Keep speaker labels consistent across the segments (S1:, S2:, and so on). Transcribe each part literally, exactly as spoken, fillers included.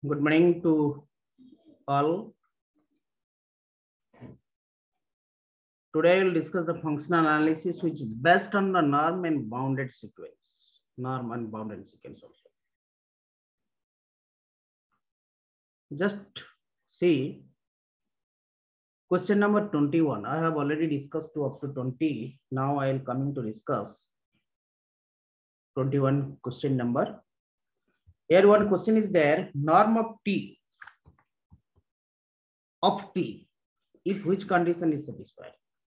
S1: Good morning to all. Today I will discuss the functional analysis which is based on the norm and bounded sequence. Norm and bounded sequence also. Just see question number twenty-one. I have already discussed to up to twenty. Now I will coming to discuss twenty-one question number. Here one question is there, norm of T of T if which condition is satisfied.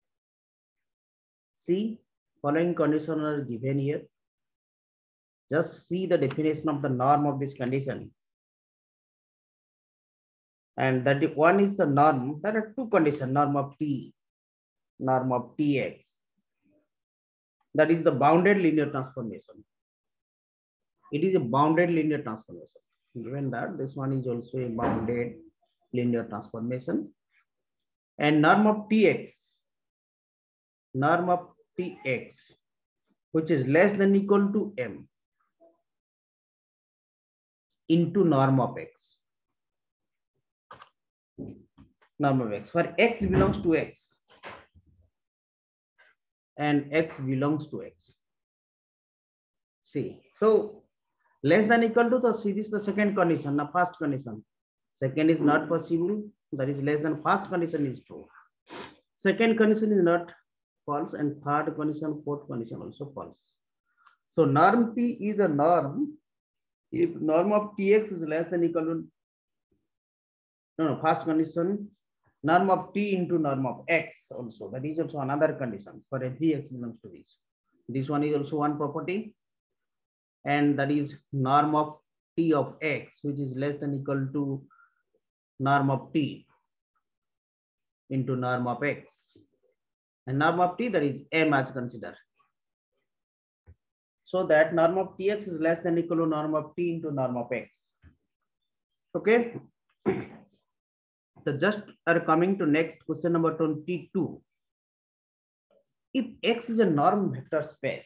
S1: See, following conditions are given here. Just see the definition of the norm of this condition. And that one is the norm. There are two conditions, norm of T, norm of T X. That is the bounded linear transformation. It is a bounded linear transformation. Given that this one is also a bounded linear transformation. And norm of T X, norm of T X, which is less than equal to M into norm of X. Norm of X, where X belongs to X and X belongs to X. See, so less than equal to the, see this is the second condition, the first condition. Second is not possible, that is less than first condition is true. Second condition is not false and third condition, fourth condition also false. So norm P is a norm if norm of T X is less than equal to, no, no, first condition, norm of T into norm of X also. That is also another condition for every X belongs to this. This one is also one property. And that is norm of T of X, which is less than equal to norm of T into norm of X. And norm of T, that is M as considered. So that norm of T X is less than equal to norm of T into norm of X. Okay. So just are coming to next question number twenty-two. If X is a norm vector space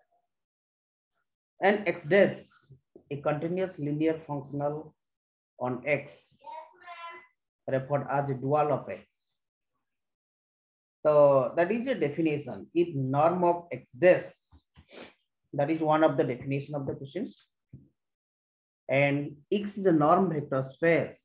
S1: and X dash a continuous linear functional on X referred as a dual of X. So that is a definition. If norm of X dash, that is one of the definition of the questions. And X is a norm vector space.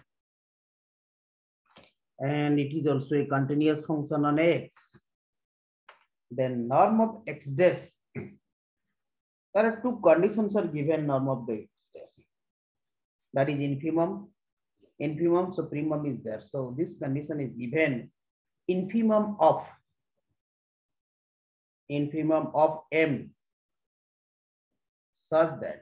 S1: And it is also a continuous function on X. Then norm of X dash. There are two conditions are given norm of the X dash. That is infimum. Infimum, so primum is there. So this condition is given infimum of infimum of M such that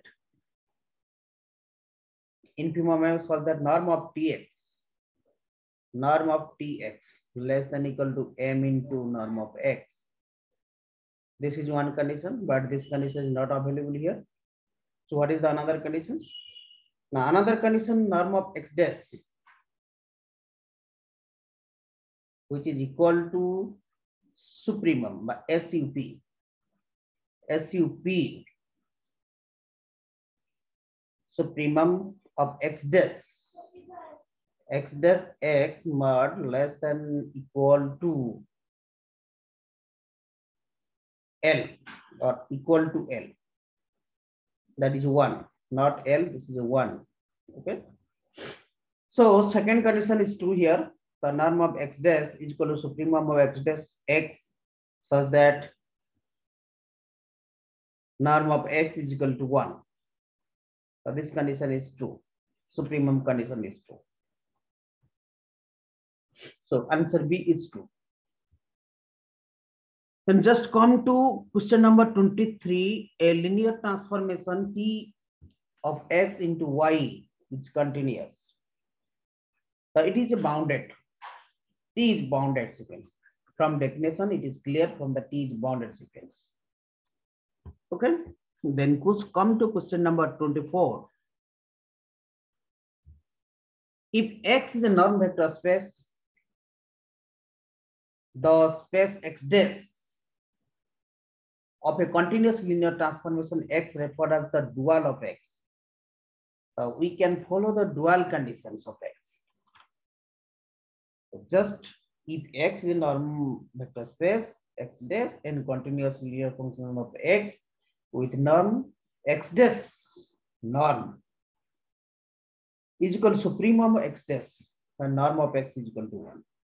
S1: infimum M such that norm of T X, norm of T X less than equal to M into norm of X. This is one condition, but this condition is not available here. So what is the another condition? Now another condition, norm of X dash, which is equal to supremum by S U P. S U P supremum of X dash. X dash X mod less than equal to L or equal to L. That is one, not L, this is a one. Okay. So second condition is true here. The norm of X dash is equal to supremum of X dash X such that norm of X is equal to one. So this condition is true. Supremum condition is true. So answer B is true. Then just come to question number twenty-three, a linear transformation T of X into Y is continuous. So it is a bounded. T is bounded sequence. From definition, it is clear from the T is bounded sequence. Okay. Then come to question number twenty-four. If X is a norm vector space, the space X dash of a continuous linear transformation X referred as the dual of X uh, we can follow the dual conditions of X. Just if X is a norm vector space, X dash and continuous linear function of X with norm X dash norm is equal to supremum X dash and norm of X is equal to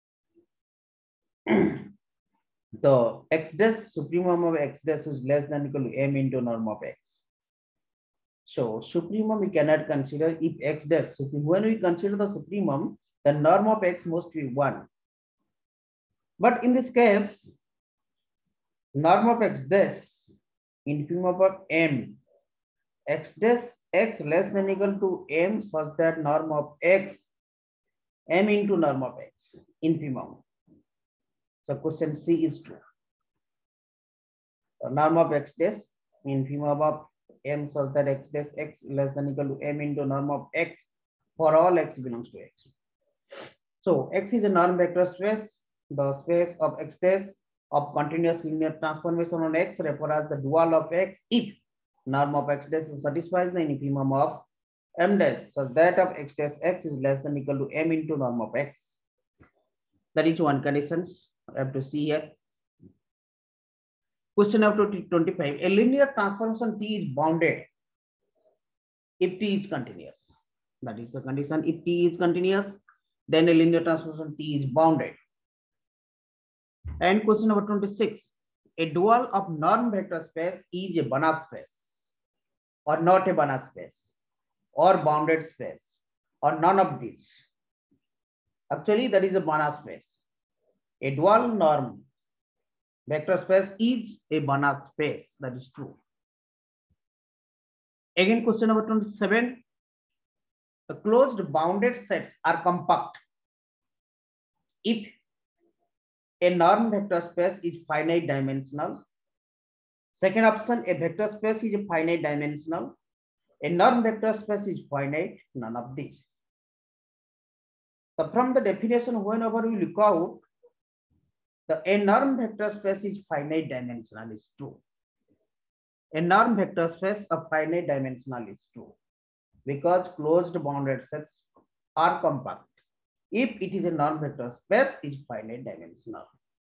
S1: one. The X dash supremum of X dash is less than equal to M into norm of X. So supremum we cannot consider if X dash, when we consider the supremum, the norm of X must be one. But in this case, norm of X dash infimum of M, X dash X less than equal to M such that norm of X, M into norm of X, infimum. So question C is true. The norm of X dash infimum of M such that X dash X less than equal to M into norm of X for all X belongs to X. So X is a norm vector space. The space of X dash of continuous linear transformation on X refer as the dual of X if norm of X dash satisfies the infimum of M dash such that of X dash X is less than equal to M into norm of X. That is one conditions I have to see here. Question number twenty-five. A linear transformation T is bounded if T is continuous. That is the condition. If T is continuous, then a linear transformation T is bounded. And question number twenty-six. A dual of norm vector space is a Banach space or not a Banach space or bounded space or none of these. Actually, that is a Banach space. A dual norm vector space is a Banach space. That is true. Again, question number twenty-seven. The closed bounded sets are compact if a norm vector space is finite dimensional. Second option, a vector space is a finite dimensional. A norm vector space is finite, none of these. So from the definition, whenever we look out, the a norm vector space is finite dimensional is true. A norm vector space of finite dimensional is true because closed bounded sets are compact. If it is a norm vector space, is finite dimensional.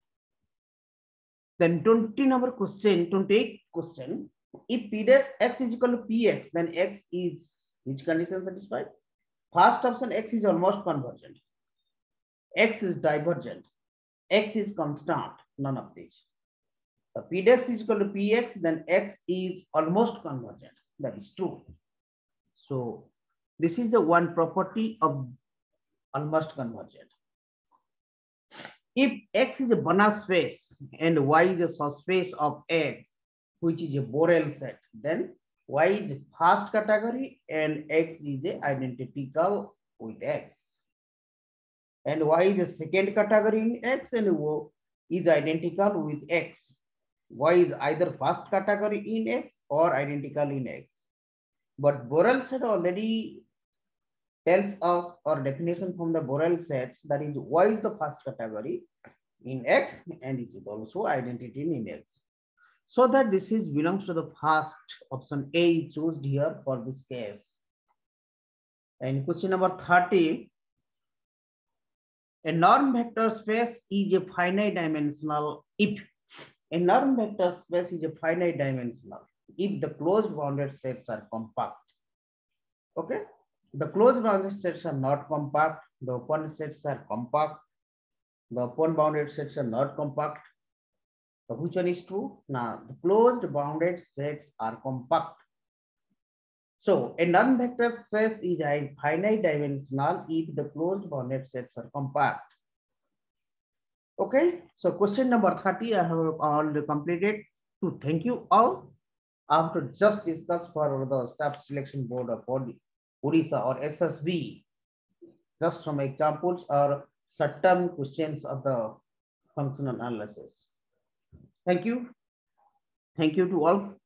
S1: Then twenty number question, twenty-eight question. If P dash X is equal to P X, then X is which condition satisfied? First option, X is almost convergent. X is divergent. X is constant. None of these. So P dash is equal to P X, then X is almost convergent. That is true. So this is the one property of almost convergent. If X is a Banach space and Y is a subspace of X, which is a Borel set, then Y is a first category and X is a identical with X. And Y is a second category in X and O is identical with X. Y is either first category in X or identical in X. But Borel set already tells us or definition from the Borel sets that is Y is the first category in X and is also identity in X. So that this is belongs to the first option A chosen here for this case. And question number thirty. A norm vector space is a finite dimensional if a norm vector space is a finite dimensional if the closed bounded sets are compact. Okay. The closed bounded sets are not compact. The open sets are compact. The open bounded sets are not compact. So which one is true? Now, the closed bounded sets are compact. So a non-vector space is a finite dimensional if the closed bounded sets are compact. Okay. So question number thirty, I have already completed. To thank you all. I have to just discuss for the staff selection board of Odisha or S S B, just some examples or certain questions of the functional analysis. Thank you. Thank you to all.